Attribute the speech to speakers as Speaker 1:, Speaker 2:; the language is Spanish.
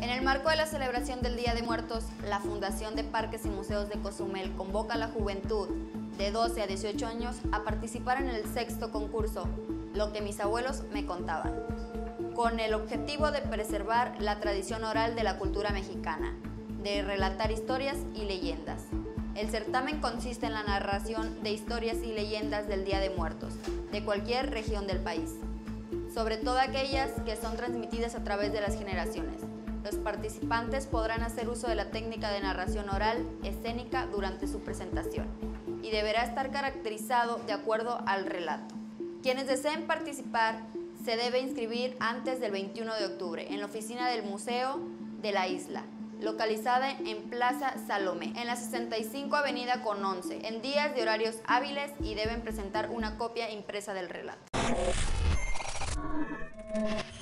Speaker 1: En el marco de la celebración del Día de Muertos, la Fundación de Parques y Museos de Cozumel convoca a la juventud de 12 a 18 años a participar en el 6º concurso Lo que mis abuelos me contaban, con el objetivo de preservar la tradición oral de la cultura mexicana, de relatar historias y leyendas. El certamen consiste en la narración de historias y leyendas del Día de Muertos, de cualquier región del país, sobre todo aquellas que son transmitidas a través de las generaciones. Los participantes podrán hacer uso de la técnica de narración oral escénica durante su presentación y deberá estar caracterizado de acuerdo al relato. Quienes deseen participar se debe inscribir antes del 21 de octubre en la oficina del Museo de la Isla, localizada en Plaza Salomé, en la 65 Avenida con 11, en días de horarios hábiles, y deben presentar una copia impresa del relato.